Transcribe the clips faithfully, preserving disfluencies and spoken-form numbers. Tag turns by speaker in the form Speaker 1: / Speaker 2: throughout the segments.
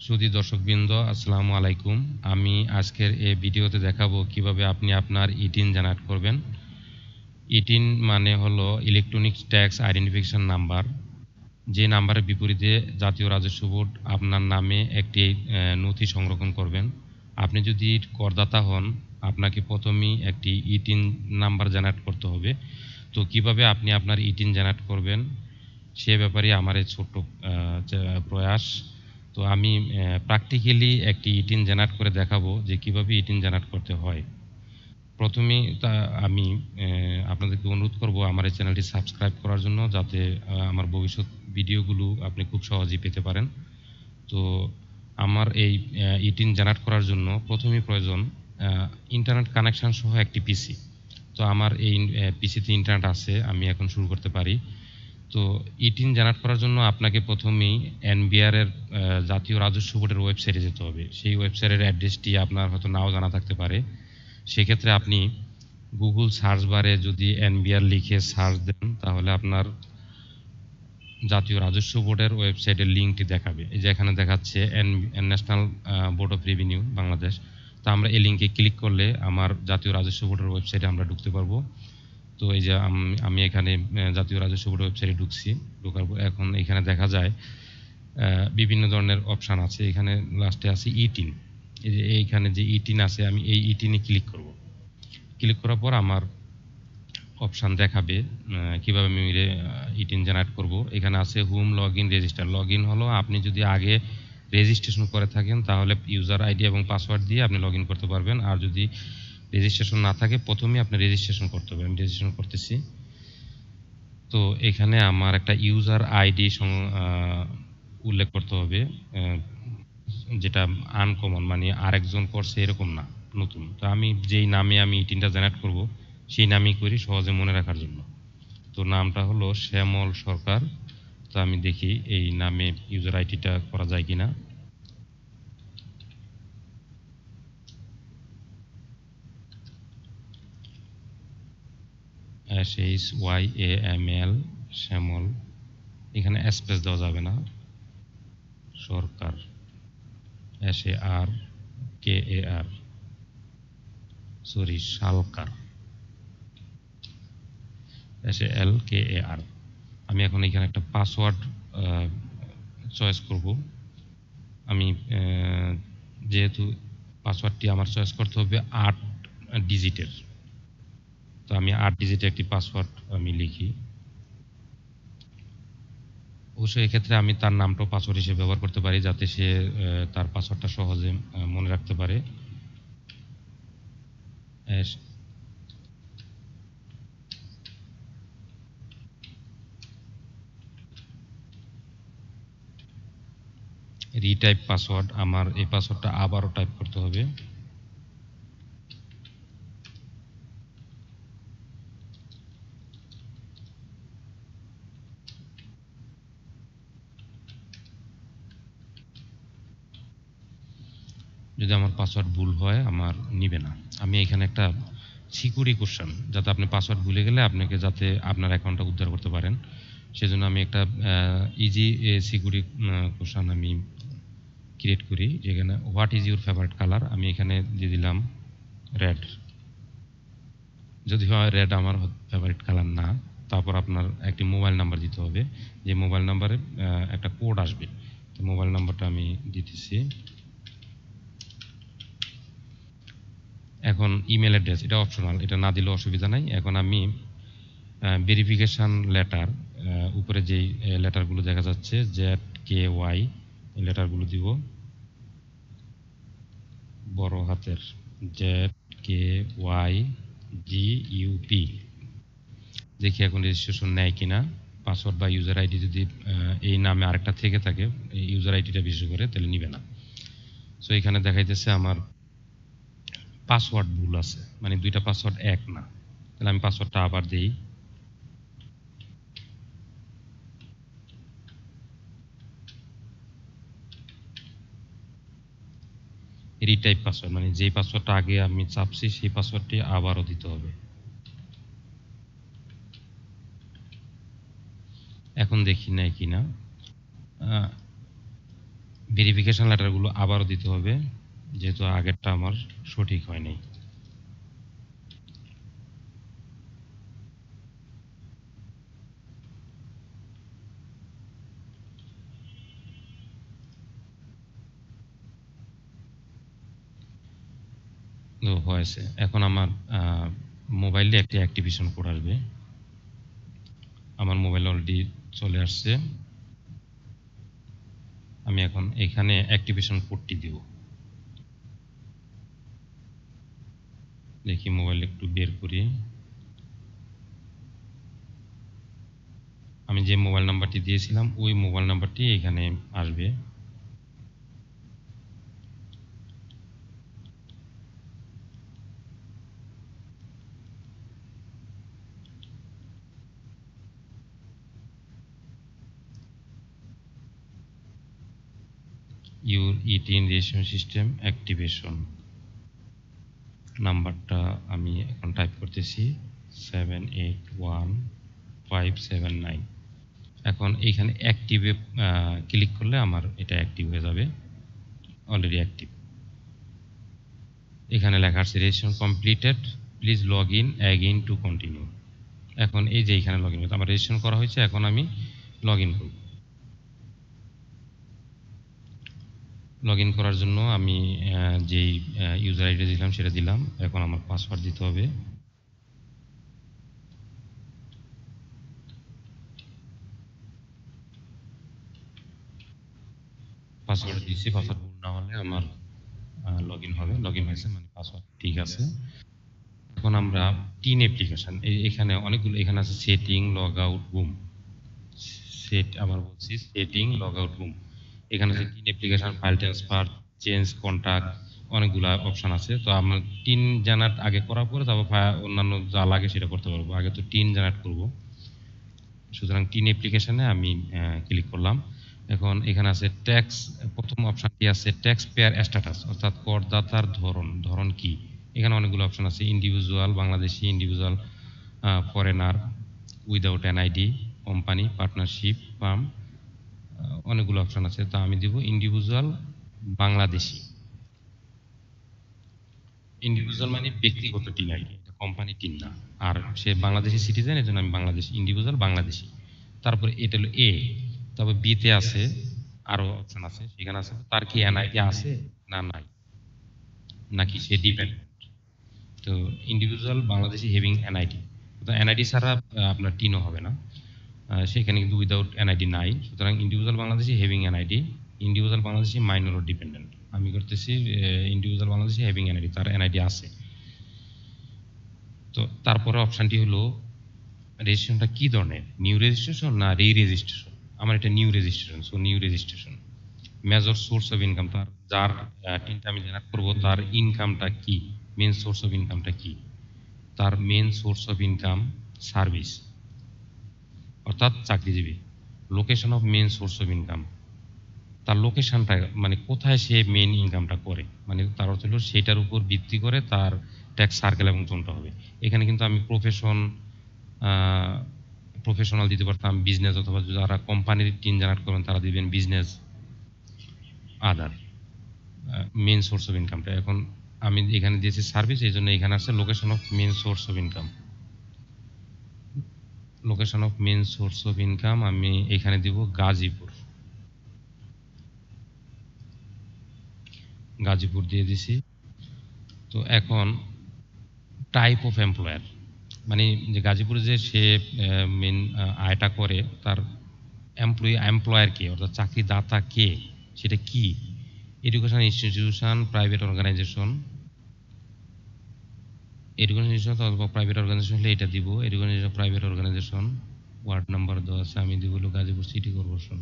Speaker 1: সুধী দর্শকবৃন্দ, আসসালামু আলাইকুম। আমি আজকের এই ভিডিওতে দেখাবো কিভাবে আপনি আপনার ইটিন জেনারেট করবেন। ইটিন মানে হলো ইলেকট্রনিক ট্যাক্স আইডেন্টিফিকেশন নাম্বার, যে নাম্বারের বিপরীতে জাতীয় রাজস্ব বোর্ড আপনার নামে একটি নথি সংরক্ষণ করবেন। আপনি যদি করদাতা হন, আপনাকে প্রথমেই একটি ইটিন নাম্বার জেনারেট করতে হবে। তো কিভাবে আপনি আপনার ইটিন জেনারেট করবেন সে ব্যাপারে আমার এই ছোট্ট প্রয়াস। তো আমি প্র্যাকটিক্যালি একটি ইটিন জেনারেট করে দেখাবো যে কিভাবে ইটিন জেনারেট করতে হয়। প্রথমেই তা আমি আপনাদেরকে অনুরোধ করব আমার এই চ্যানেলটি সাবস্ক্রাইব করার জন্য, যাতে আমার ভবিষ্যৎ ভিডিওগুলো আপনি খুব সহজেই পেতে পারেন। তো আমার এই ইটিন জেনারেট করার জন্য প্রথমেই প্রয়োজন ইন্টারনেট কানেকশন সহ একটি পিসি। তো আমার এই পিসিতে ইন্টারনেট আছে, আমি এখন শুরু করতে পারি। তো ইটিন জেনারেট করার জন্য আপনাকে প্রথমেই এনবিআর এর জাতীয় রাজস্ব বোর্ডের ওয়েবসাইটে যেতে হবে। সেই ওয়েবসাইটের অ্যাড্রেসটি আপনার হয়তো নাও জানা থাকতে পারে। সেক্ষেত্রে আপনি গুগল সার্চ বারে যদি এনবিআর লিখে সার্চ দেন, তাহলে আপনার জাতীয় রাজস্ব বোর্ডের ওয়েবসাইটের লিঙ্কটি দেখাবে। এই যে এখানে দেখাচ্ছে national board of revenue Bangladesh. তো আমরা এই লিঙ্কে ক্লিক করলে আমার জাতীয় রাজস্ব বোর্ডের ওয়েবসাইটে আমরা ঢুকতে পারবো। তো এই যে আমি এখানে জাতীয় রাজস্ব বোর্ডের ওয়েবসাইটে ঢুকছি। ঢোকার পর এখন এখানে দেখা যায় বিভিন্ন ধরনের অপশান আছে। এখানে লাস্টে আছে ইটিন। এই যে এইখানে যে ইটিন আছে, আমি এই ইটিনে ক্লিক করব। ক্লিক করার পর আমার অপশান দেখাবে কিভাবে আমি ইটিন জেনারেট করব। এখানে আছে home log in register. Log in হলো আপনি যদি আগে রেজিস্ট্রেশন করে থাকেন, তাহলে ইউজার আইডি এবং পাসওয়ার্ড দিয়ে আপনি লগ ইন করতে পারবেন। আর যদি রেজিস্ট্রেশন না থাকে, প্রথমেই আপনি রেজিস্ট্রেশন করতে হবে। আমি রেজিস্ট্রেশন করতেছি। তো এখানে আমার একটা ইউজার আইডি উল্লেখ করতে হবে, যেটা আনকমন, মানে আরেকজন করছে এরকম না, নতুন। তো আমি যেই নামে আমি ইটিনটা জেনারেট করব সেই নামই করি সহজে মনে রাখার জন্য। তো নামটা হলো শ্যামল সরকার। তো আমি দেখি এই নামে ইউজার আইডিটা করা যায় কিনা। S H Y A M L Shyamal, এখানে স্পেস দেওয়া যাবে না। Sarkar, S A R K A R, sorry Salkar, S A L K A R. আমি এখন এখানে একটা পাসওয়ার্ড চয়েস করব। আমি যেহেতু পাসওয়ার্ডটি আমার চয়েস করতে হবে আট ডিজিটের, তো আমি আট ডিজিটের একটি পাসওয়ার্ড আমি লিখি। অবশ্যই এক্ষেত্রে আমি তার নামটাও পাসওয়ার্ড হিসেবে ব্যবহার করতে পারি, যাতে সে তার পাসওয়ার্ডটা সহজে মনে রাখতে পারে। রিটাইপ পাসওয়ার্ড, আমার এই পাসওয়ার্ডটা আবারও টাইপ করতে হবে। যদি আমার পাসওয়ার্ড ভুল হয়, আমার নিবে না। আমি এখানে একটা সিকিউরিটি কোশ্চেন, যাতে আপনি পাসওয়ার্ড ভুলে গেলে আপনাকে যাতে আপনার অ্যাকাউন্টটা উদ্ধার করতে পারেন, সেজন্য আমি একটা ইজি সিকিউরিটি কোশ্চেন আমি ক্রিয়েট করি, যেখানে what is your favourite colour, আমি এখানে দিয়ে দিলাম রেড। যদি হয় রেড আমার ফেভারিট কালার না, তারপর আপনার একটি মোবাইল নাম্বার দিতে হবে, যে মোবাইল নাম্বারে একটা কোড আসবে। তো মোবাইল নাম্বারটা আমি দিতেছি। এখন ইমেল অ্যাড্রেস, এটা অপশনাল, এটা না দিলেও অসুবিধা নাই। এখন আমি ভেরিফিকেশান লেটার, উপরে যেই লেটারগুলো দেখা যাচ্ছে জেড কে ওয়াই, এই লেটারগুলো দিব বড় হাতের, Z K Y G U P. দেখি এখন রেজিস্ট্রেশন নেয় কিনা। পাসওয়ার্ড বা ইউজার আইডি যদি এই নামে আরেকটা থেকে থাকে, ইউজার আইডিটা বিশেষ করে, তাহলে নিবে না। সো এখানে দেখাইতেছে আমার পাসওয়ার্ড ভুল আছে, মানে দুইটা পাসওয়ার্ড এক না। তাহলে আমি পাসওয়ার্ডটা আবার দিই। রিটাইপ পাসওয়ার্ড, মানে যেই পাসওয়ার্ডটা আগে আমি চাপছি সেই পাসওয়ার্ডটি আবারও দিতে হবে। এখন দেখি নাই কিনা। ভেরিফিকেশন লেটারগুলো আবারও দিতে হবে, যেহেতু আগেরটা আমার সঠিক হয়নি। তো হয়েছে। এখন আমার মোবাইলে একটি অ্যাক্টিভেশন কোড আসবে। আমার মোবাইল অলরেডি চলে আসছে। আমি এখন এখানে অ্যাক্টিভেশন কোডটি দিব। দেখি মোবাইল একটু বের করি। আমি যে মোবাইল নাম্বারটি দিয়েছিলাম ওই মোবাইল নাম্বারটি এখানে আসবে। Your e TIN registration system activation নাম্বারটা আমি এখন টাইপ করতেছি seven eight one five seven nine. এখন এইখানে অ্যাক্টিভে ক্লিক করলে আমার এটা অ্যাক্টিভ হয়ে যাবে, অলরেডি অ্যাক্টিভ। এখানে লেখা আছে registration completed, please log in again to continue. এখন এই যে এখানে লগ ইন আমার রেজিস্ট্রেশন করা হয়েছে, এখন আমি লগ ইন করব। লগ ইন করার জন্য আমি যেই ইউজার আইডি দিলাম সেটা দিলাম। এখন আমার পাসওয়ার্ড দিতে হবে। পাসওয়ার্ড দিচ্ছি, পাসওয়ার্ড ভুল না হলে আমার লগ ইন হবে। লগ ইন হয়েছে, মানে পাসওয়ার্ড ঠিক আছে। এখন আমরা টিন অ্যাপ্লিকেশন, এখানে অনেকগুলো, এখানে আছে setting, log out, boom. Set আবার বলছি সেটিং, লগ আউট, বুম। এখানে আছে TIN application, file transfer, change contact, অনেকগুলো অপশন আছে। তো আমরা টিন জেনারেট আগে করার পরে তারপর অন্যান্য যা লাগে সেটা করতে পারবো। আগে তো টিন জেনারেট করব। সুতরাং টিন অ্যাপ্লিকেশনে আমি ক্লিক করলাম। এখন এখানে আছে ট্যাক্স, প্রথম অপশনটি আছে ট্যাক্স পেয়ার স্ট্যাটাস, অর্থাৎ করদাতার ধরন, ধরন কি। এখানে অনেকগুলো অপশন আছে, individual, Bangladeshi, individual, foreigner, without NID, company, partnership, firm, অনেকগুলো অপশন আছে। তো আমি দিব ইন্ডিভিজুয়াল বাংলাদেশি। ইন্ডিভিজুয়াল মানে ব্যক্তিগত টিন আর কি, কোম্পানি টিন না। আর সে বাংলাদেশি সিটিজেন, এই জন্য আমি বাংলাদেশি, ইন্ডিভিজুয়াল বাংলাদেশি। তারপরে এটা হলো এ। তবে বিতে আছে আরো অপশন আছে, সেখানে আছে তার কি এনআইডি আছে না নাই, নাকি সে ডিপেন্ডেন্ট। তো ইন্ডিভিজুয়াল বাংলাদেশি হ্যাভিং এনআইডি, তো এনআইডি ছাড়া আপনার টিনও হবে না। সেখানে কিন্তু উইদাউট এনআইডি নাই। সুতরাং individual Bangladeshi having NID, individual Bangladeshi minor ও ডিপেন্ডেন্ট। আমি করতেছি ইন্ডিভিজুয়াল বাংলাদেশি হ্যাভিং এনআইডি, তার এনআইডি আছে। তো তারপরে অপশনটি হলো রেজিস্ট্রেশনটা কি ধরনের, নিউ রেজিস্ট্রেশন না রি রেজিস্ট্রেশন। আমার এটা new registration, so new registration. Major source of income, তার যার টিনটা আমি জেনারেট করবো তার ইনকামটা কি, মেন সোর্স অফ ইনকামটা কি। তার main source of income service, অর্থাৎ চাকরিজীবী। Location of main source of income, তার লোকেশনটা মানে কোথায় সে মেন ইনকামটা করে, মানে তার অর্থ হলো সেটার উপর ভিত্তি করে তার ট্যাক্স সার্কেল এবং জোনটা হবে। এখানে কিন্তু আমি প্রফেশন, প্রফেশনাল দিতে পারতাম, বিজনেস, অথবা যারা কোম্পানির টিন জেনারেট করবেন তারা দিবেন business, other, main source of ইনকামটা। এখন আমি এখানে দিয়েছি সার্ভিস, এই জন্য এখানে আছে location of main source of income. Location of main source of income আমি এখানে দিব গাজীপুর। গাজীপুর দিয়ে দিছি। তো এখন টাইপ অফ এমপ্লয়ার, মানে যে গাজীপুরে যে সে মেন আয়টা করে, তার এমপ্লয়ি এমপ্লয়ার কে, অর্থাৎ চাকরিদাতা কে, সেটা কি। Education institution, private organisation, education institution অথবা প্রাইভেট অর্গানাইজেশন হলে এটা দিব, education private organisation. Ward number দেওয়া আছে, আমি দিব হলো গাজীপুর সিটি কর্পোরেশন,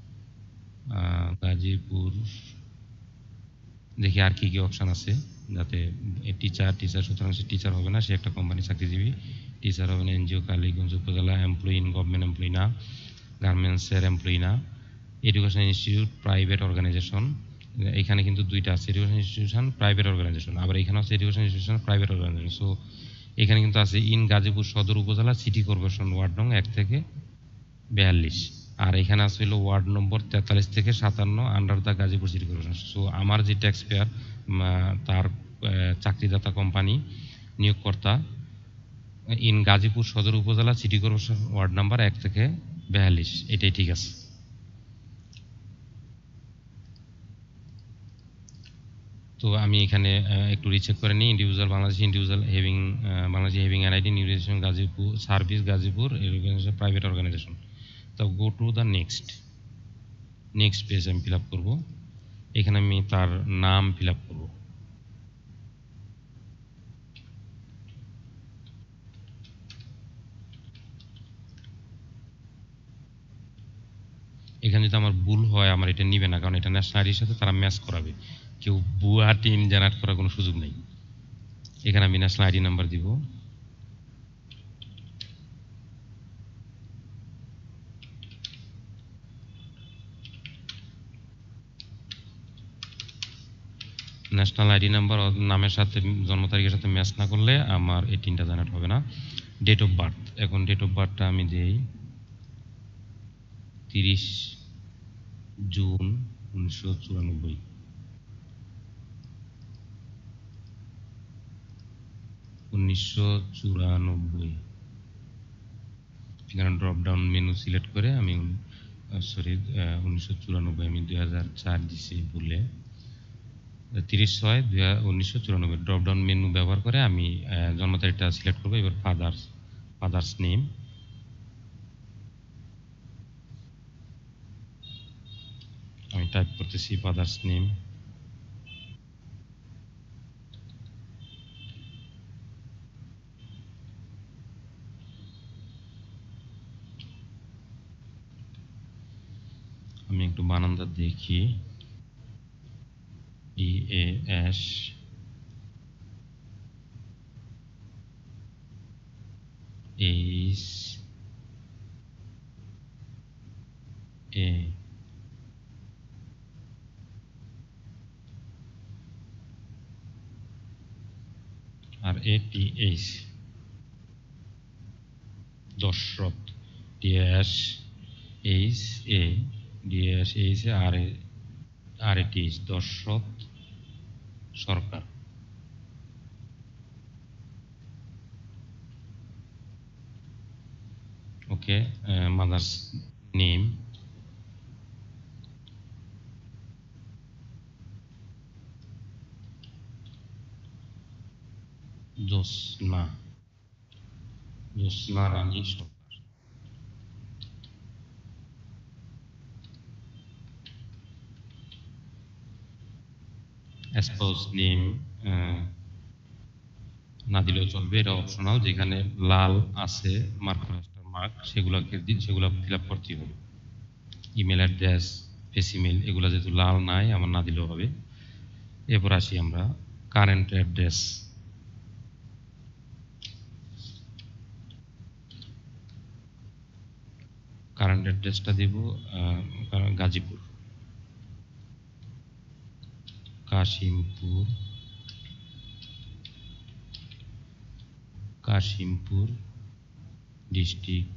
Speaker 1: গাজীপুর। দেখি আর কি কি অপশন আছে, যাতে টিচার, টিচার সুতরাং সে টিচার হবে না, সে একটা কোম্পানি চাকরিজীবী। টিচার হবে না, এনজিও, কালীগঞ্জ উপজেলা, এমপ্লয়ি ইন গভর্নমেন্ট এমপ্লয়ি না, গার্মেন্টসের এমপ্লয়ি না। এডুকেশন ইনস্টিটিউট, প্রাইভেট অর্গানাইজেশন, এখানে কিন্তু দুইটা আছে, এডুকেশন ইনস্টিটিউশন, প্রাইভেট অর্গানাইজেশন, আবার এখানে আছে education institution, private organisation. So এখানে কিন্তু আছে in Gazipur Sadar Upazila city corporation, word নং এক থেকে বিয়াল্লিশ। আর এখানে আছে হলো ওয়ার্ড নম্বর তেতাল্লিশ থেকে সাতান্ন under the Gazipur city corporation. So আমার যে ট্যাক্স পেয়ার তার চাকরিদাতা কোম্পানি নিয়োগকর্তা in Gazipur Sadar Upazila city corporation ward number এক থেকে বিয়াল্লিশ, এটাই ঠিক আছে। তো আমি এখানে একটু রিচেক করে নিই। Individual Bangladesh individual having Bangladesh having NID nutrition Gazipur service Gazipur private organisation. তো go to the next next page আমি ফিল আপ করবো। এখানে আমি তার নাম ফিল আপ করবো। এখানে যদি আমার ভুল হয় আমার এটা নিবে না, কারণ এটা ন্যাশনাল আইডির সাথে তারা ম্যাচ করাবে। কেউ ভুয়া টিন জেনারেট করার কোনো সুযোগ নেই। এখানে আমি ন্যাশনাল আইডি নাম্বার দিব। ন্যাশনাল আইডি নাম্বার নামের সাথে জন্ম তারিখের সাথে ম্যাচ না করলে আমার এই টিনটা জেনারেট হবে না। ডেট অফ বার্থ, এখন ডেট অফ বার্থটা আমি দিই তিরিশ জুন উনিশশো চুরানব্বই। উনিশশো চুরানব্বই এখানে ড্রপ ডাউন মেনু সিলেক্ট করে আমি সরি উনিশশো চুরানব্বই আমি দুই হাজার চার দিছি ভুলে, তিরিশ ছয় দুই উনিশশো চুরানব্বই ড্রপ ডাউন মেনু ব্যবহার করে আমি জন্ম তারিখটা সিলেক্ট করবো। এবার ফাদার্স ফাদার্স নেম, আমি টাইপ করতেছি ফাদার্স নেম। আমি একটু বানানটা দেখি, E A S H A R A T H Dasharath, D S H A D S H A R A R A T H Dasharath Sarkar. Okay, mother's name Jyotsna Jyotsna Rani Sarkar. Spouse name না দিলেও চলবে, এটা optional. যেখানে লাল আছে মার্ক মার্ক সেগুলোকে সেগুলো fill up করতেই হবে। ইমেল অ্যাড্রেস ফেসিমেল এগুলো যেহেতু লাল নাই আমার না দিলেও হবে। এরপর আসি আমরা কারেন্ট অ্যাড্রেস। কারেন্ট অ্যাড্রেসটা দিব Gazipur Kashimpur Kashimpur district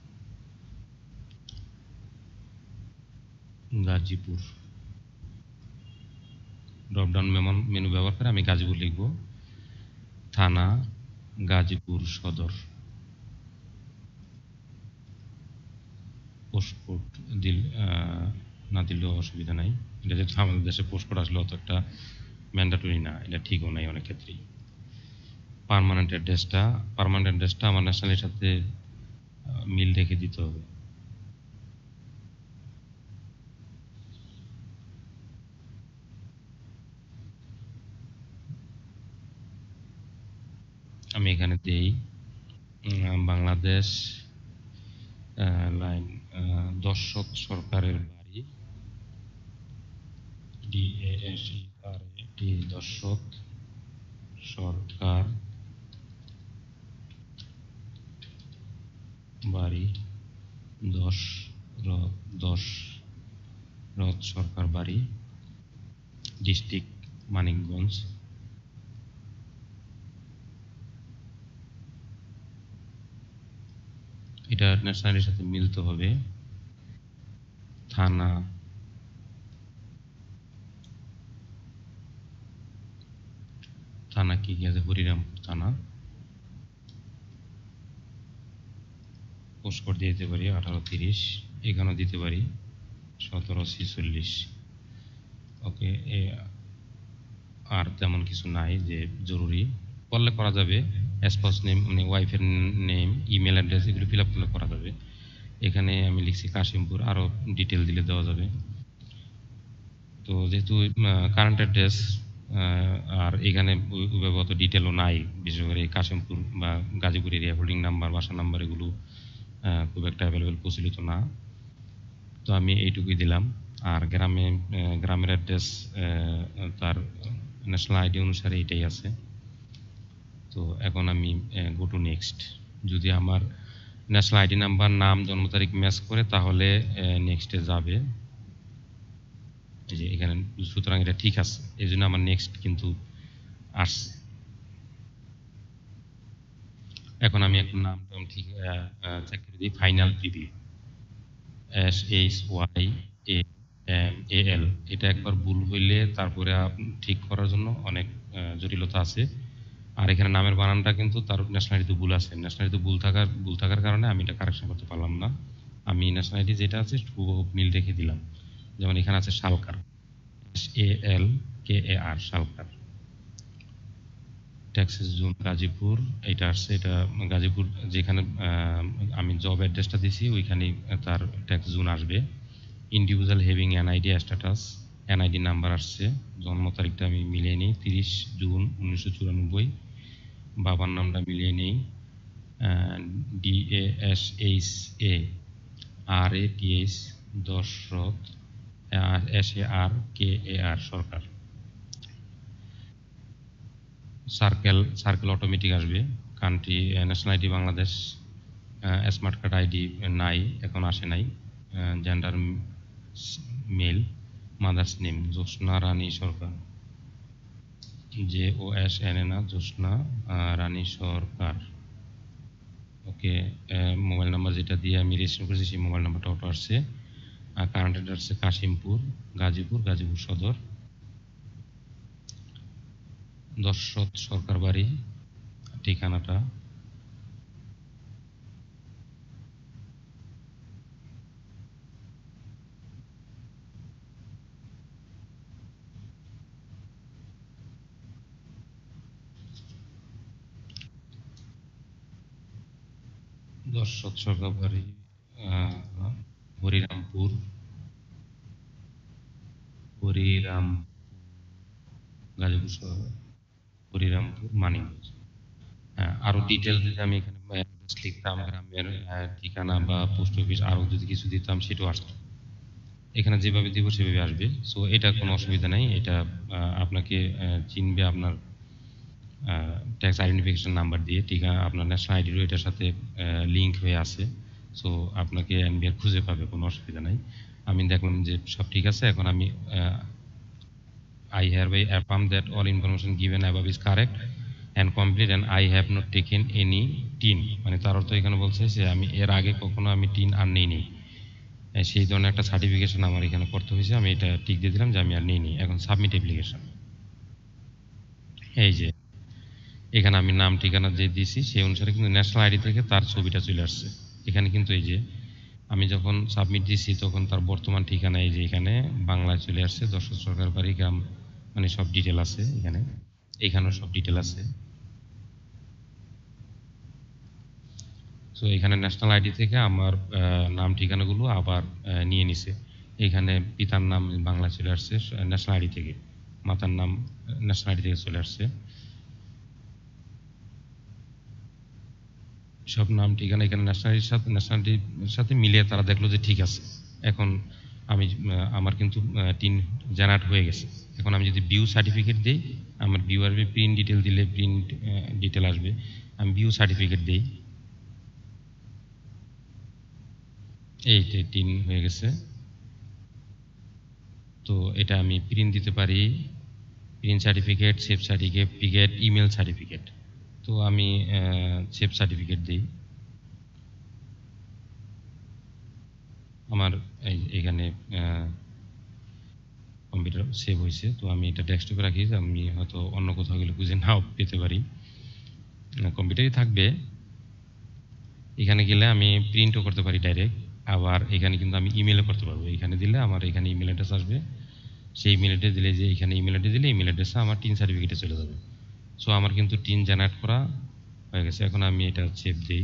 Speaker 1: Gazipur. Dropdown menu ব্যবহার করে আমি গাজীপুর লিখব। থানা গাজীপুর সদর। পোস্টকোড দিল না দিলেও অসুবিধা নাই, এটা যেহেতু আমাদের দেশে পোস্টকোড আসলে অত একটা ম্যান্ডেটরি না, এটা ঠিকও নাই অনেক ক্ষেত্রেই। পার্মানেন্ট অ্যাড্রেসটা পার্মানেন্ট অ্যাড্রেসটা আমার ন্যাশনালের সাথে মিল রেখে দিতে হবে। আমি এখানে দেই বাংলাদেশ লাইন দশরথ সরকারের বাড়ি, D A S E R A T Dasharath Sarkar বাড়ি, দশ দশ রথ সরকার বাড়ি, ডিস্ট্রিক্ট মানিকগঞ্জ। এটা ন্যাশনালের সাথে মিলতে হবে। থানা, থানা কি কি আছে, হরিরামপুর থানা, পোস্ট কোড দিয়ে দিতে পারি আঠারো তিরিশ, এখানেও দিতে পারি সতেরো ছিচল্লিশ। ওকে, আর তেমন কিছু নাই যে জরুরি, করলে করা যাবে। স্পাউস নেম মানে ওয়াইফের নেম, ইমেল অ্যাড্রেস এগুলো ফিল আপ করলে করা যাবে। এখানে আমি লিখছি কাশিমপুর, আরও ডিটেল দিলে দেওয়া যাবে। তো যেহেতু কারেন্ট অ্যাড্রেস আর এখানে ওইভাবে অত ডিটেলও নাই, বিশেষ করে কাশিমপুর বা গাজীপুর এরিয়া হোল্ডিং নাম্বার, বাসা নাম্বার এগুলো খুব একটা অ্যাভেলেবেল প্রচলিত না, তো আমি এইটুকুই দিলাম। আর গ্রামে গ্রামের অ্যাড্রেস তার ন্যাশনাল আইডি অনুসারে এটাই আছে। তো এখন আমি গো টু নেক্সট। যদি আমার ন্যাশনাল আইডি নাম্বার, নাম, জন্ম তারিখ ম্যাচ করে তাহলে নেক্সটে যাবে। এই যে এখানে, সুতরাং এটা ঠিক আছে, এই জন্য আমার নেক্সট কিন্তু আসছে। এখন আমি একটা নাম টাম ঠিক চেক করে দিই, final preview, S H Y A M A L. এটা একবার ভুল হইলে তারপরে ঠিক করার জন্য অনেক জটিলতা আছে। আর এখানে নামের বানানটা কিন্তু তার ন্যাশনালিটিতে ভুল আছে, ন্যাশনালিটিতে ভুল থাকার ভুল থাকার কারণে আমি এটা কারেকশন করতে পারলাম না। আমি ন্যাশনালিটি যেটা আছে হুবহু মিল রেখে দিলাম। যেমন এখানে আছে Salkar, S A L K A R, Salkar. Taxes zone Gazipur, এটা আসছে, এটা গাজীপুর যেখানে আমি জব অ্যাড্রেসটা দিছি ওইখানেই তার ট্যাক্স জোন আসবে। Individual having NID status, NID number আসছে, জন্ম তারিখটা আমি মিলিয়ে নিই তিরিশ জুন উনিশশো চুরানব্বই, বাবার নামটা মিলিয়ে নেই, D A S H A R A T H Dasharath, S A R K A R Sarkar. Circle circle automatic আসবে। Country national ID Bangladesh, smart card ID নাই, এখন আসে নাই। Gender male, mother's name Jyotsna Rani Sarkar, J O S N A না, জ্যোৎস্না রানী সরকার। ওকে, mobile number যেটা দিয়ে আমি register করেছি সেই মোবাইল নাম্বারটা অটো আসছে। আর কারেন্ট অ্যাড্রেস আছে কাশিমপুর, গাজীপুর, গাজীপুর সদর, দশরথ সরকার বাড়ি, ঠিকানাটা দশরথ সরকার বাড়ি, হরিরামপুর, হরিরাম গাজীপুর শহর, হরিরামপুর মানিকগঞ্জ। আরো ডিটেল যদি আমি এখানে লিখতাম, গ্রামের ঠিকানা বা পোস্ট অফিস আরো যদি কিছু দিতাম সেটাও আসতো। এখানে যেভাবে দিব সেভাবে আসবে। সো এটা কোনো অসুবিধা নাই, এটা আপনাকে চিনবে আপনার ট্যাক্স আইডেন্টিফিকেশন নাম্বার দিয়ে। ঠিকানা আপনার ন্যাশনাল আইডিরও এটার সাথে লিঙ্ক হয়ে আছে, সো আপনাকে এনবিআর খুঁজে পাবে, কোনো অসুবিধা নাই। আমি দেখলাম যে সব ঠিক আছে। এখন আমি I hereby affirm that all information given above is correct and complete and I have not taken any TIN, মানে তার অর্থ এখানে বলছে যে আমি এর আগে কখনো আমি টিন আর নেই নি, সেই ধরনের একটা সার্টিফিকেশন আমার এখানে করতে হয়েছে। আমি এটা টিক দিয়ে দিলাম যে আমি আর নেই নি। এখন সাবমিট অ্যাপ্লিকেশন, এই যে এখানে আমি নাম ঠিকানা যে দিয়েছি সেই অনুসারে কিন্তু ন্যাশনাল আইডি থেকে তার ছবিটা চলে আসছে এখানে। কিন্তু এই যে আমি যখন সাবমিট দিয়েছি তখন তার বর্তমান ঠিকানা এই যে এখানে বাংলায় চলে আসছে, দশরথ সরকার বাড়ি, গ্রাম, মানে সব ডিটেল আছে এখানে, এখানেও সব ডিটেল আছে। সো এখানে ন্যাশনাল আইডি থেকে আমার নাম ঠিকানাগুলো আবার নিয়ে নিছে। এখানে পিতার নাম বাংলা চলে আসছে ন্যাশনাল আইডি থেকে, মাতার নাম ন্যাশনাল আইডি থেকে চলে আসছে, সব নাম ঠিকানা এখানে ন্যাশনালিটির সাথে ন্যাশনালিটির সাথে মিলিয়ে তারা দেখলো যে ঠিক আছে। এখন আমি আমার কিন্তু টিন জেনারেট হয়ে গেছে। এখন আমি যদি ভিউ সার্টিফিকেট দিই, আমার ভিউ আসবে, প্রিন্ট ডিটেল দিলে প্রিন্ট ডিটেল আসবে। আমি ভিউ সার্টিফিকেট দিই, এই টিন হয়ে গেছে। তো এটা আমি প্রিন্ট দিতে পারি, print certificate, save certificate, email certificate. তো আমি সেভ সার্টিফিকেট দিই। আমার এই এখানে কম্পিউটার সেভ হয়েছে। তো আমি এটা ডেস্কটপে রাখি, আমি হয়তো অন্য কোথাও গেলে খুঁজে নাও পেতে পারি, কম্পিউটারই থাকবে। এখানে গেলে আমি প্রিন্টও করতে পারি ডাইরেক্ট, আবার এখানে কিন্তু আমি ইমেলও করতে পারবো। এখানে দিলে আমার এখানে ইমেল অ্যাড্রেস আসবে, সেই ইমেল অ্যাড্রেস দিলে যে এখানে ইমেল অ্যাড্রেস দিলে ইমেল অ্যাড্রেসে আমার টিন সার্টিফিকেটে চলে যাবে। সো আমার কিন্তু টিন জেনারেট করা হয়ে গেছে। এখন আমি এটা সেভ দিই।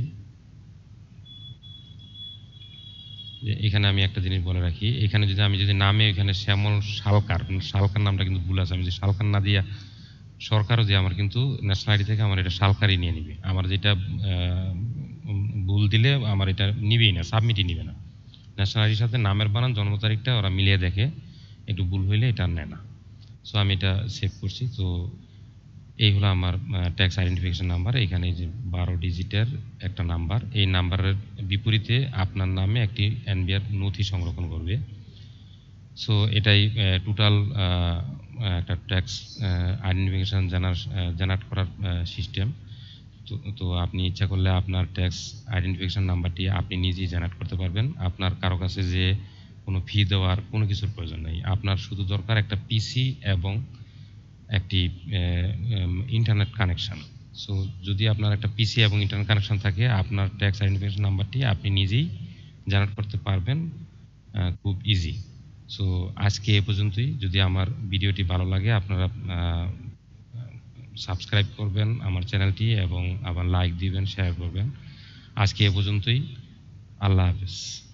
Speaker 1: এখানে আমি একটা জিনিস বলে রাখি, এখানে যদি আমি যদি নামে এখানে শ্যামল সালকার, সালকার নামটা কিন্তু ভুল আছে। আমি যদি সালকার না দিয়া সরকারও দিয়ে আমার কিন্তু ন্যাশনাল আইডি থেকে আমার এটা সালকারই নিয়ে নিবে। আমার যেটা ভুল দিলে আমার এটা নিবেই না, সাবমিটই নিবে না। ন্যাশনাল আইডির সাথে নামের বানান জন্ম তারিখটা ওরা মিলিয়ে দেখে, একটু ভুল হইলে এটা নেয় না। সো আমি এটা সেভ করছি। তো এই হলো আমার ট্যাক্স আইডেন্টিফিকেশন নাম্বার। এখানে যে বারো ডিজিটের একটা নাম্বার, এই নাম্বারের বিপরীতে আপনার নামে একটি এনবিআর নথি সংরক্ষণ করবে। সো এটাই টোটাল একটা ট্যাক্স আইডেন্টিফিকেশন জেনারেট করার সিস্টেম। তো তো আপনি ইচ্ছা করলে আপনার ট্যাক্স আইডেন্টিফিকেশন নাম্বারটি আপনি নিজেই জেনারেট করতে পারবেন। আপনার কারো কাছে যে কোনো ফি দেওয়ার কোনো কিছুর প্রয়োজন নেই। আপনার শুধু দরকার একটা পিসি এবং একটি ইন্টারনেট কানেকশন। সো যদি আপনার একটা পিসি এবং ইন্টারনেট কানেকশন থাকে, আপনার ট্যাক্স আইডেন্টিফিকেশন নাম্বারটি আপনি নিজেই জেনারেট করতে পারবেন, খুব ইজি। সো আজকে এ পর্যন্তই। যদি আমার ভিডিওটি ভালো লাগে আপনারা সাবস্ক্রাইব করবেন আমার চ্যানেলটি এবং আবার লাইক দিবেন, শেয়ার করবেন। আজকে এ পর্যন্তই। আল্লাহ হাফেজ।